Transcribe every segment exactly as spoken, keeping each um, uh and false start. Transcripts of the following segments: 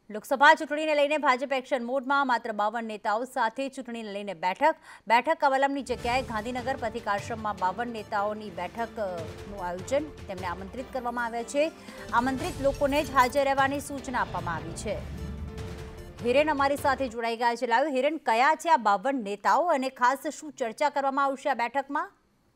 લોકસભા ચૂંટણીને લઈને ભાજપ એક્શન મોડમાં માત્ર બાવન નેતાઓ સાથે ચૂંટણીને લઈને બેઠક બેઠક કવલમની જગ્યાએ ગાંધીનગર પથિકાશ્રમમાં બાવન નેતાઓની બેઠકનું આયોજન તેમને આમંત્રિત કરવામાં આવ્યા છે। આમંત્રિત લોકોને જ હાજર રહેવાની સૂચના આપવામાં આવી છે। હિરેન અમારી સાથે જોડાઈ ગયા છે। લાવ્યો હિરેન, કયા છે આ બાવન નેતાઓ અને ખાસ શું ચર્ચા કરવામાં આવશે આ બેઠકમાં?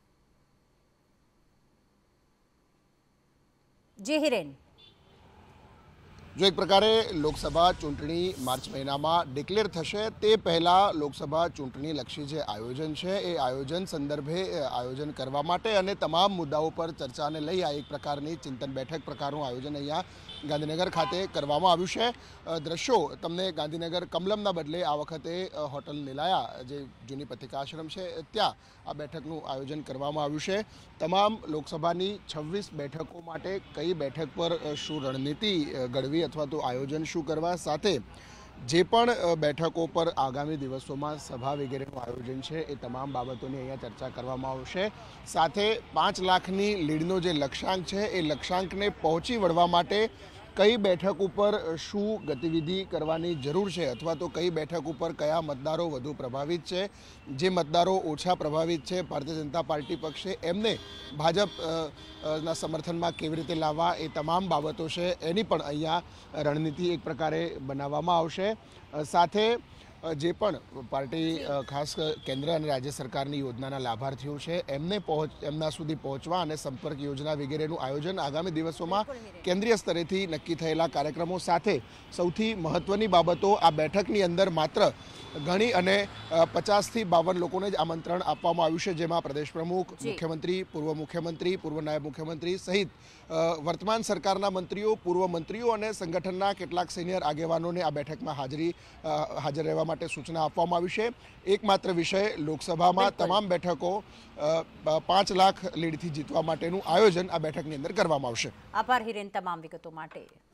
જી હિરેન, जो एक प्रकारे लोकसभा चूंटणी मार्च महीना में डिक्लेर थशे ते पहला लोकसभा चूंटणी लक्षी जे आयोजन है ए आयोजन संदर्भे आयोजन करवा माटे अने तमाम मुद्दाओं पर चर्चा ने लई आ एक प्रकारनी चिंतन बैठक प्रकारનું आयोजन अहींया गांधीनगर खाते करवामां આવ્યું છે। દ્રશ્યો તમને ગાંધીનગર કમલમના બદલે આ વખતે હોટલ નિલાયા જે જૂની પથિકાશ્રમ છે ત્યાં આ બેઠકનું આયોજન કરવામાં આવ્યું છે। તમામ લોકસભાની છવ્વીસ બેઠકો માટે કઈ બેઠક પર શું રણનીતિ ઘડવી अथवा तो आयोजन शू करवा साथे जे पण बैठकों पर आगामी दिवसों में सभा वगैरह आयोजन है ए तमाम बाबतों की अहींया चर्चा करवामां आवशे। साथे पांच लाखनी लीडनो जे लक्ष्यांक है ए लक्ष्यांक ने पहोंची वळवा माटे कई बैठक पर शू गतिविधि करवानी जरूर है अथवा तो कई बैठक पर कया मतदारों वधु प्रभावित है, जे मतदारों ओछा प्रभावित है भारतीय जनता पार्टी पक्षे एमने भाजप ना समर्थन में केवी रीते लाववा ए तमाम बाबतों है एनी पण अहींया रणनीति एक प्रकारे बनाववामां आवशे। साथे जे पण पार्टी खास केन्द्र और राज्य सरकारनी योजनाना लाभार्थीओ छे एमने पहोंच एमना सुधी पहोंचवा अने संपर्क योजना वगैरेनुं आयोजन आगामी दिवसोमां केन्द्रीय स्तरेथी नक्की थयेला कार्यक्रमों साथे सौथी महत्वनी बाबतो आ बेठकनी अंदर मात्र घणी अने पचास थी बावन लोकोने ज आमंत्रण आपवामां आव्युं छे, जेमां प्रदेश प्रमुख, मुख्यमंत्री, पूर्व मुख्यमंत्री, पूर्व नायब मुख्यमंत्री सहित वर्तमान सरकारना मंत्रीओ, पूर्व मंत्रीओ अने संगठनना केटलाक सीनियर आगेवानोने आ बेठकमां हाजरी हाजर रहेवा माटे सूचना आपवामां आवी छे। एकमात्र विषय लोकसभामां तमाम बेठको पांच लाख लीडथी जीतवा माटेनुं आयोजन आ बेठकनी अंदर करवामां आवशे। आभार हिरेन, तमाम विगतो माटे।